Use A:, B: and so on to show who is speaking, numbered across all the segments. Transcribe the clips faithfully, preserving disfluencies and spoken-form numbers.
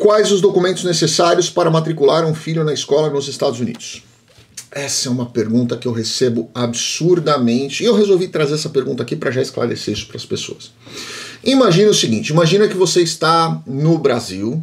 A: Quais os documentos necessários para matricular um filho na escola nos Estados Unidos? Essa é uma pergunta que eu recebo absurdamente e eu resolvi trazer essa pergunta aqui para já esclarecer isso para as pessoas. Imagina o seguinte, imagina que você está no Brasil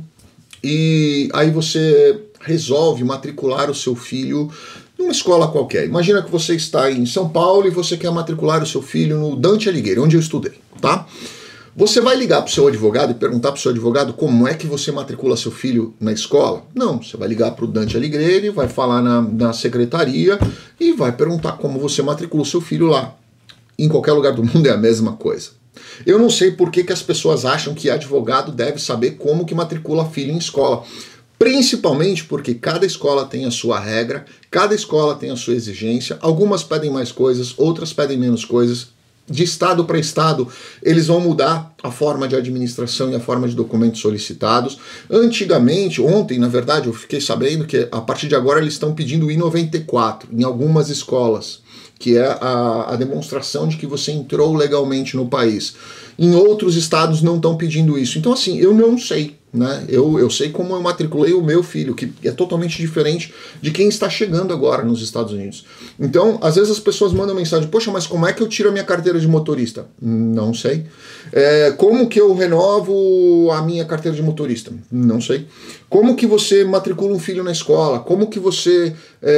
A: e aí você resolve matricular o seu filho numa escola qualquer. Imagina que você está em São Paulo e você quer matricular o seu filho no Dante Alighieri, onde eu estudei, tá? Você vai ligar para o seu advogado e perguntar para o seu advogado como é que você matricula seu filho na escola? Não, você vai ligar para o Dante Alighieri, vai falar na, na secretaria e vai perguntar como você matricula o seu filho lá. Em qualquer lugar do mundo é a mesma coisa. Eu não sei por que, que as pessoas acham que advogado deve saber como que matricula filho em escola. Principalmente porque cada escola tem a sua regra, cada escola tem a sua exigência, algumas pedem mais coisas, outras pedem menos coisas. De estado para estado, eles vão mudar a forma de administração e a forma de documentos solicitados. Antigamente, ontem, na verdade, eu fiquei sabendo que a partir de agora eles estão pedindo o I noventa e quatro em algumas escolas, que é a, a demonstração de que você entrou legalmente no país. Em outros estados não estão pedindo isso. Então, assim, eu não sei, né? Eu, eu sei como eu matriculei o meu filho, que é totalmente diferente de quem está chegando agora nos Estados Unidos. Então, às vezes as pessoas mandam mensagem, poxa, mas como é que eu tiro a minha carteira de motorista? Não sei. É, como que eu renovo a minha carteira de motorista? Não sei. Como que você matricula um filho na escola? Como que você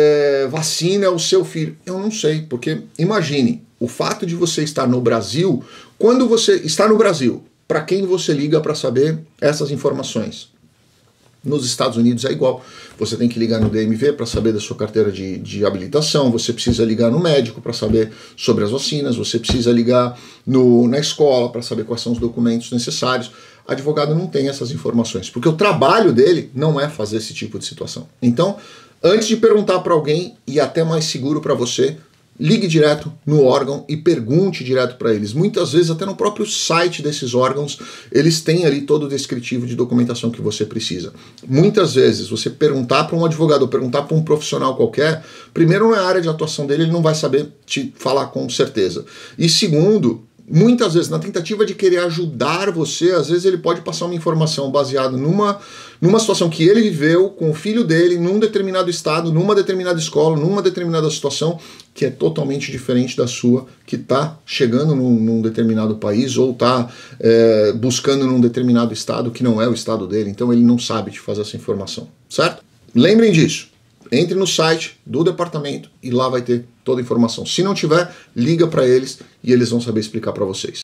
A: é, vacina o seu filho? Eu não sei, porque imagine, o fato de você estar no Brasil, quando você está no Brasil, para quem você liga para saber essas informações? Nos Estados Unidos é igual. Você tem que ligar no D M V para saber da sua carteira de, de habilitação, você precisa ligar no médico para saber sobre as vacinas, você precisa ligar no, na escola para saber quais são os documentos necessários. Advogado não tem essas informações, porque o trabalho dele não é fazer esse tipo de situação. Então, antes de perguntar para alguém, e até mais seguro para você, ligue direto no órgão e pergunte direto para eles. Muitas vezes, até no próprio site desses órgãos, eles têm ali todo o descritivo de documentação que você precisa. Muitas vezes, você perguntar para um advogado ou perguntar para um profissional qualquer, primeiro, na área de atuação dele, ele não vai saber te falar com certeza. E segundo, muitas vezes, na tentativa de querer ajudar você, às vezes ele pode passar uma informação baseada numa, numa situação que ele viveu com o filho dele, num determinado estado, numa determinada escola, numa determinada situação, que é totalmente diferente da sua, que está chegando num, num determinado país ou está é, buscando num determinado estado que não é o estado dele, então ele não sabe te fazer essa informação, certo? Lembrem disso. Entre no site do departamento e lá vai ter toda a informação. Se não tiver, liga para eles e eles vão saber explicar para vocês.